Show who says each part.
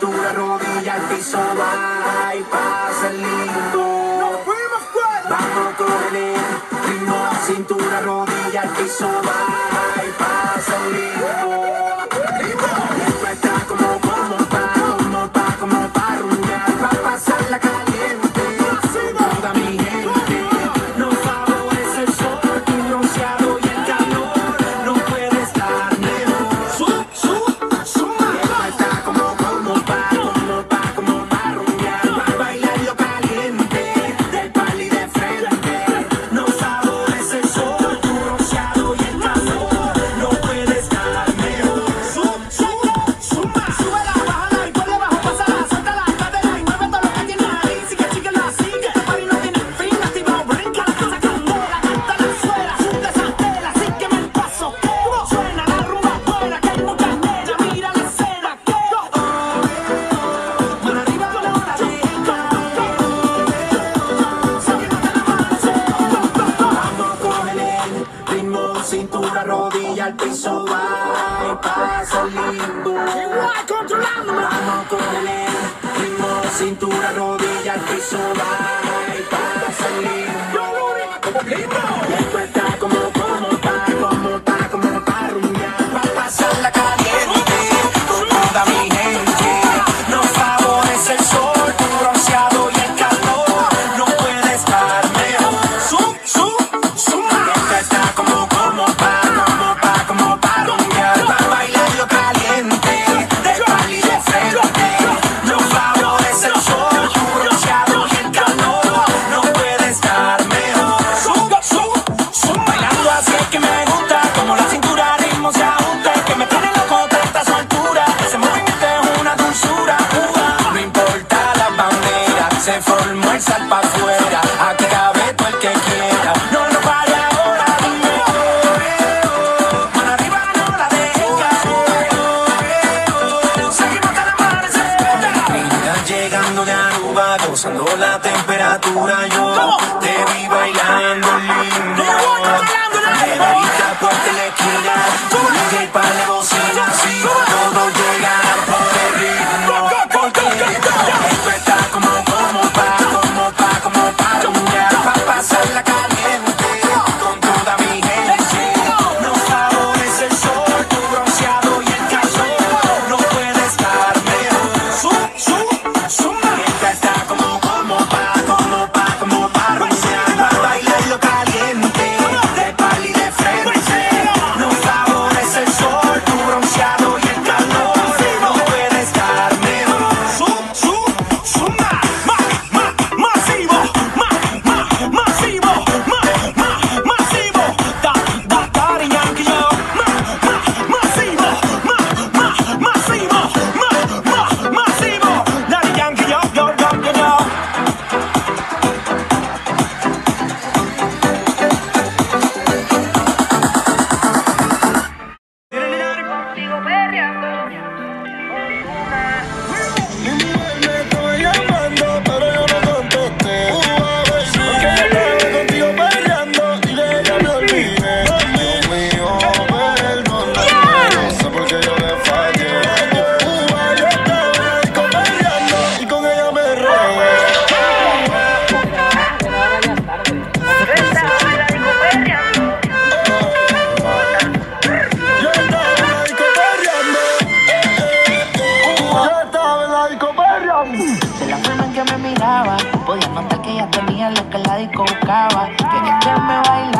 Speaker 1: cintura, rodilla, al piso, va y pasa el limbo. Vamos con el ritmo, cintura, rodilla, al piso, va y pasa el limbo. Esto está como pa' rumbear, pa' pasarla caliente. Toda mi gente, nos favorece el sol, tu bronceado y el calor, no puede estar mejor. Esto está como pa' rumbear, pa' bailar lo caliente, del pali de frente. Nos favorece el sol, tu bronceado y el calor, no puede estar mejor. Súbela, bájala y ponle bajo, pásala, suéltala, dátela y mueve todo lo que tienes ahí. Sigue, síguela, sigue, este party no tiene fin. Activado, brinca, la casa candela, canta la suela, sube esa tela, sígueme el paso, que suena la rumba buena, que hay mucha nena, mira la escena, que mano arriba con la hora de vamos con el ritmo, cintura, rodilla, al piso, va y pasa el limbo. Vamos con el ritmo, cintura, rodilla, al piso, va y pasa el limbo. Esto está como pa' rumbear, pa' pasarla caliente, con toda mi gente. Nos favorece el sol, tu bronceado y el calor, no puede estar mejor. Esto está como pa' rumbear, pa' bailar lo caliente, del pali de frente. Nos favorece el sol, tu bronceado y el calor, no puede estar mejor. Bailando así es que me gusta, como la cintura ritmo se ajusta, que me tiene loco tanta su altura, ese movimiento es una dulzura. No importa la bandera, se formó el sal pa' afuera, aquí cabe todo el que quiera. No pare ahora, dime mano arriba, no la dejes caer. Seguimos hasta el amanecer. Mira, llegando de Aruba, gozando la temperatura, yo te vi bailando lindo. Neverita por telequila, tu DJ pa' la bocina, sí, todos llegan por el ritmo, porque esto está como pa' rumbear, pa' pasarla caliente, con toda mi gente. Nos favorece el sol, tu bronceado y el calor, no puede estar mejor. Esta está como pa' rumbear, pa' bailar lo caliente, del pali de frente. Nos favorece el sol, tu bronceado y el calor, no puede estar mejor. Masivo, Daddy Yankee, yo. Masivo, Daddy Yankee, yo.
Speaker 2: Sigo perreando.
Speaker 3: Mi mujer me estaba llamando, pero yo no contesté. Porque yo estaba contigo perreando y de ella me olvidé. Mío, perdóname, no sé por qué yo le fallé. Yo estaba disco perreando y con ella me regué.
Speaker 2: Yo estaba en la disco perreando.
Speaker 3: Yo estaba en la disco perreando. Yo estaba en la disco perreando.
Speaker 4: De la forma en que me miraba, podía notar que ella tenía lo que la disco buscaba. Quería que me bailara